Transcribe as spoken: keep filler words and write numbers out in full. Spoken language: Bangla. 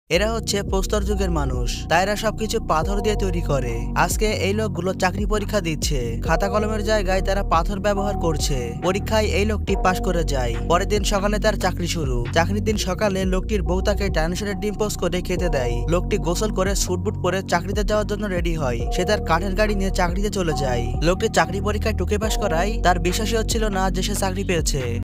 এরা হচ্ছে প্রস্তর যুগের মানুষ, তাই এরা সবকিছু পাথর দিয়ে তৈরি করে। আজকে এই লোকগুলো চাকরি পরীক্ষা দিচ্ছে, খাতা কলমের জায়গায় তারা পাথর ব্যবহার করছে। পরীক্ষায় এই লোকটি পাশ করে যায়। পরের দিন সকালে তার চাকরি শুরু। চাকরির দিন সকালে লোকটির বউ তাকে ডাইনোসরের ডিম পোস্ট করে খেতে দেয়। লোকটি গোসল করে স্যুটবুট পরে চাকরিতে যাওয়ার জন্য রেডি হয়। সে তার কাঠের গাড়ি নিয়ে চাকরিতে চলে যায়। লোকটি চাকরি পরীক্ষায় টুকে পাশ করায় তার বিশ্বাসই হচ্ছিল না যে সে চাকরি পেয়েছে।